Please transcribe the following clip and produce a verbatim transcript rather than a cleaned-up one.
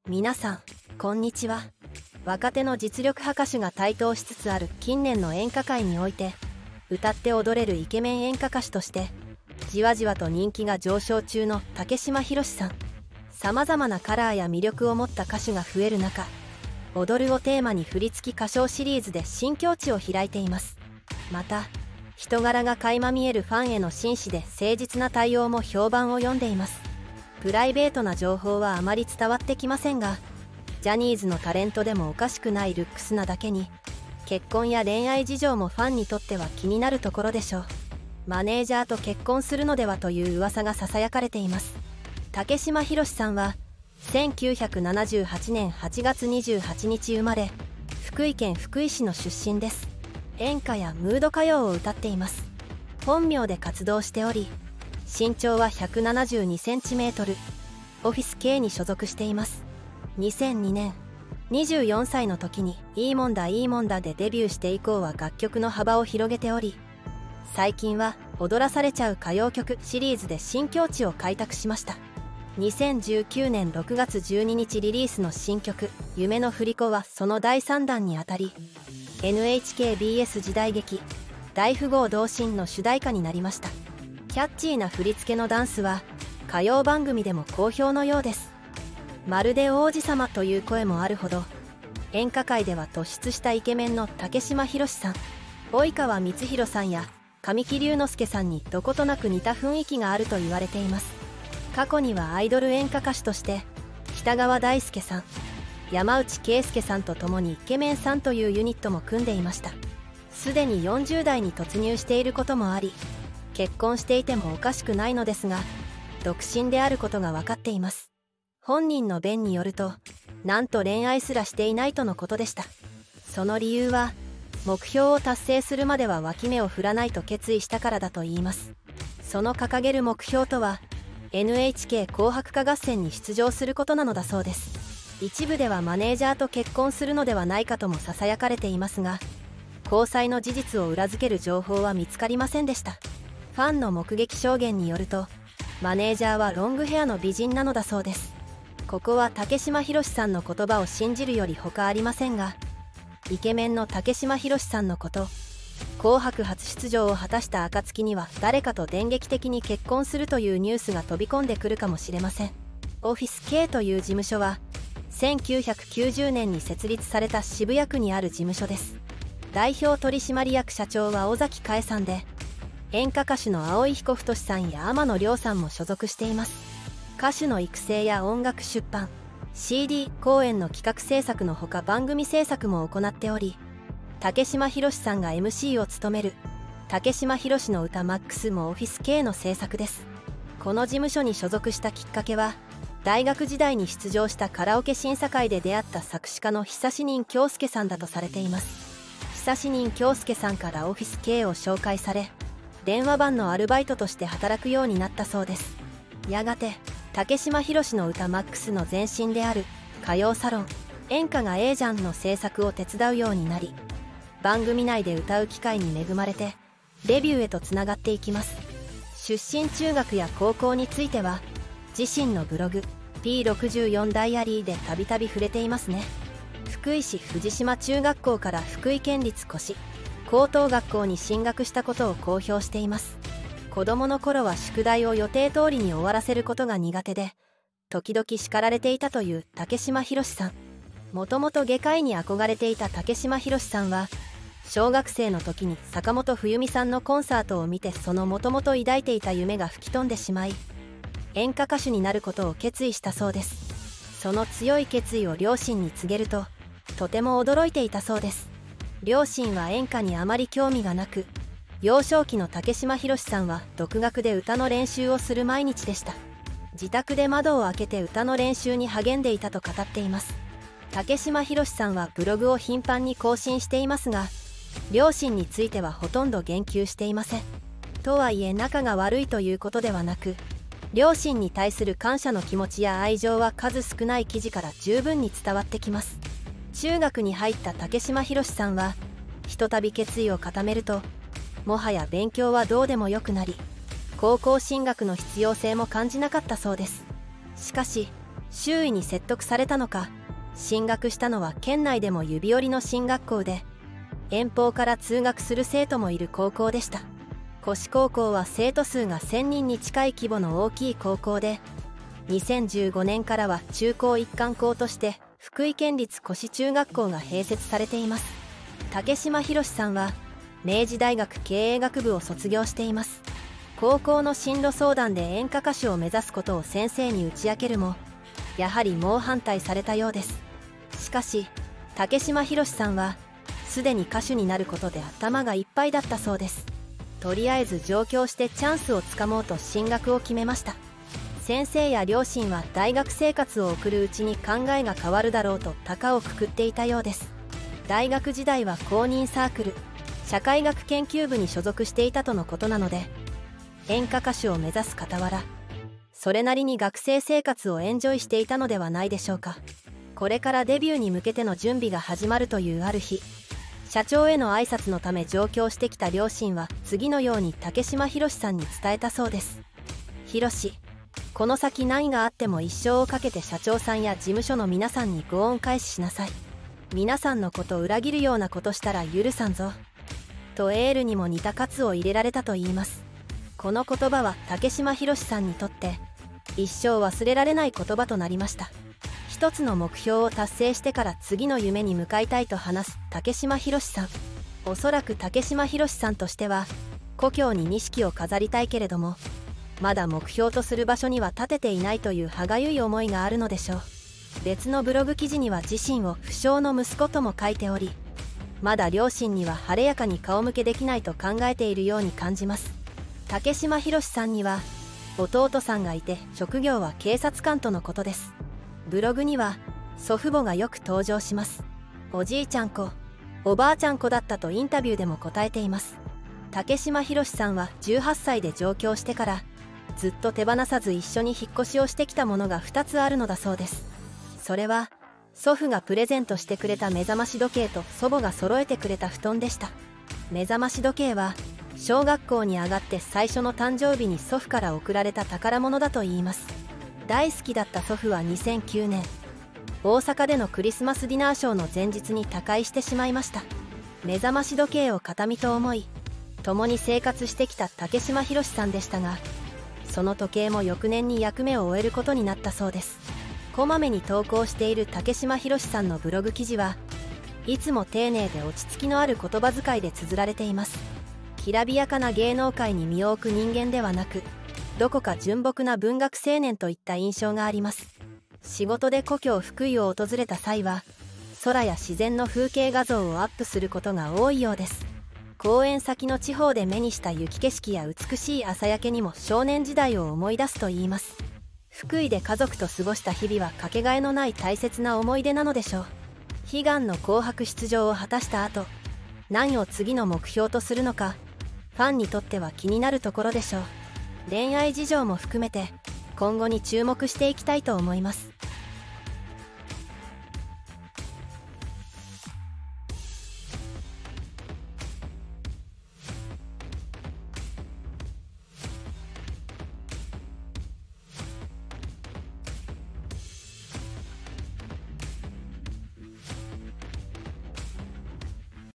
皆さんこんにちは。若手の実力派歌手が台頭しつつある近年の演歌界において、歌って踊れるイケメン演歌歌手としてじわじわと人気が上昇中の竹島宏さん。さまざまなカラーや魅力を持った歌手が増える中、踊るをテーマに振り付き歌唱シリーズで新境地を開いています。また人柄が垣間見えるファンへの真摯で誠実な対応も評判を呼んでいます。プライベートな情報はあまり伝わってきませんが、ジャニーズのタレントでもおかしくないルックスなだけに、結婚や恋愛事情もファンにとっては気になるところでしょう。マネージャーと結婚するのではという噂がささやかれています。竹島宏さんはせんきゅうひゃくななじゅうはちねんはちがつにじゅうはちにち生まれ、福井県福井市の出身です。演歌やムード歌謡を歌っています。本名で活動しており、身長はひゃくななじゅうにセンチメートル、オフィス系に所属しています。にせんにねん、にじゅうよんさいの時に「いいもんだいいもんだ」でデビューして以降は楽曲の幅を広げており、最近は「踊らされちゃう歌謡曲」シリーズで新境地を開拓しました。にせんじゅうきゅうねんろくがつじゅうににちリリースの新曲「夢の振り子」はそのだいさんだんにあたり、 エヌエイチケービーエス 時代劇「大富豪同心」の主題歌になりました。キャッチーな振り付けのダンスは歌謡番組でも好評のようです。まるで王子様という声もあるほど、演歌界では突出したイケメンの竹島宏さん、及川光博さんや神木隆之介さんにどことなく似た雰囲気があると言われています。過去にはアイドル演歌歌手として北川大輔さん、山内圭介さんと共にイケメンさんというユニットも組んでいました。すでによんじゅうだいに突入していることもあり、結婚していてもおかしくないのですが、独身であることが分かっています。本人の弁によると、なんと恋愛すらしていないとのことでした。その理由は、目標を達成するまでは脇目を振らないと決意したからだといいます。その掲げる目標とは、エヌエイチケー 紅白歌合戦に出場することなのだそうです。一部ではマネージャーと結婚するのではないかともささやかれていますが、交際の事実を裏付ける情報は見つかりませんでした。ファンの目撃証言によると、マネージャーはロングヘアの美人なのだそうです。ここは竹島宏さんの言葉を信じるより他ありませんが、イケメンの竹島宏さんのこと、紅白初出場を果たした暁には誰かと電撃的に結婚するというニュースが飛び込んでくるかもしれません。オフィス K という事務所はせんきゅうひゃくきゅうじゅうねんに設立された渋谷区にある事務所です。代表取締役社長は尾崎佳恵さんで、演歌歌手の青井彦太さんや天野亮さんも所属しています。歌手の育成や音楽出版、シーディー 公演の企画制作のほか番組制作も行っており、竹島宏さんが エムシー を務める竹島宏の歌 マックス もオフィス K の制作です。この事務所に所属したきっかけは、大学時代に出場したカラオケ審査会で出会った作詞家の久志人京介さんだとされています。久志人京介さんからオフィス K を紹介され、電話番のアルバイトとして働くようになったそうです。やがて竹島宏の歌 マックス の前身である歌謡サロン演歌がええじゃんの制作を手伝うようになり、番組内で歌う機会に恵まれてデビューへとつながっていきます。出身中学や高校については自身のブログ ピーろくじゅうよん ダイアリーでたびたび触れていますね。福井市藤島中学校から福井県立越高等学校に進学したことを公表しています。子供の頃は宿題を予定通りに終わらせることが苦手で、時々叱られていたという竹島宏さん。もともと外科医に憧れていた竹島宏さんは、小学生の時に坂本冬美さんのコンサートを見て、そのもともと抱いていた夢が吹き飛んでしまい、演歌歌手になることを決意したそうです。その強い決意を両親に告げると、とても驚いていたそうです。両親は演歌にあまり興味がなく、幼少期の竹島宏さんは独学で歌の練習をする毎日でした。自宅で窓を開けて歌の練習に励んでいたと語っています。竹島宏さんはブログを頻繁に更新していますが、両親についてはほとんど言及していません。とはいえ仲が悪いということではなく、両親に対する感謝の気持ちや愛情は数少ない記事から十分に伝わってきます。中学に入った竹島宏さんは、ひとたび決意を固めると、もはや勉強はどうでもよくなり、高校進学の必要性も感じなかったそうです。しかし周囲に説得されたのか、進学したのは県内でも指折りの進学校で、遠方から通学する生徒もいる高校でした。越高校は生徒数がせんにんに近い規模の大きい高校で、にせんじゅうごねんからは中高一貫校として福井県立越中学校が併設されています。竹島博さんは明治大学経営学部を卒業しています。高校の進路相談で演歌歌手を目指すことを先生に打ち明けるも、やはり猛反対されたようです。しかし竹島博さんはすでに歌手になることで頭がいっぱいだったそうです。とりあえず上京してチャンスをつかもうと進学を決めました。先生や両親は大学生活を送るうちに考えが変わるだろうと高をくくっていたようです。大学時代は公認サークル、社会学研究部に所属していたとのことなので、演歌歌手を目指す傍ら、それなりに学生生活をエンジョイしていたのではないでしょうか。これからデビューに向けての準備が始まるというある日、社長への挨拶のため上京してきた両親は次のように竹島博さんに伝えたそうです。博、この先何があっても一生をかけて社長さんや事務所の皆さんにご恩返ししなさい。皆さんのことを裏切るようなことしたら許さんぞ。とエールにも似た喝を入れられたといいます。この言葉は竹島博さんにとって一生忘れられない言葉となりました。一つの目標を達成してから次の夢に向かいたいと話す竹島博さん。おそらく竹島博さんとしては故郷に錦を飾りたいけれども、まだ目標とする場所には立てていないという歯がゆい思いがあるのでしょう。別のブログ記事には自身を不詳の息子とも書いており、まだ両親には晴れやかに顔向けできないと考えているように感じます。竹島博さんには弟さんがいて、職業は警察官とのことです。ブログには祖父母がよく登場します。おじいちゃん子、おばあちゃん子だったとインタビューでも答えています。竹島博さんはじゅうはっさいで上京してからずっと手放さず一緒に引っ越しをしてきたものがふたつあるのだそうです。それは祖父がプレゼントしてくれた目覚まし時計と祖母が揃えてくれた布団でした。目覚まし時計は小学校に上がって最初の誕生日に祖父から贈られた宝物だといいます。大好きだった祖父はにせんきゅうねん、大阪でのクリスマスディナーショーの前日に他界してしまいました。目覚まし時計を形見と思い共に生活してきた竹島博さんでしたが、その時計も翌年に役目を終えることになったそうです。こまめに投稿している竹島博さんのブログ記事はいつも丁寧で落ち着きのある言葉遣いで綴られています。きらびやかな芸能界に身を置く人間ではなく、どこか純朴な文学青年といった印象があります。仕事で故郷福井を訪れた際は空や自然の風景画像をアップすることが多いようです。公演先の地方で目にした雪景色や美しい朝焼けにも少年時代を思い出すといいます。福井で家族と過ごした日々はかけがえのない大切な思い出なのでしょう。悲願の紅白出場を果たした後、何を次の目標とするのかファンにとっては気になるところでしょう。恋愛事情も含めて今後に注目していきたいと思います。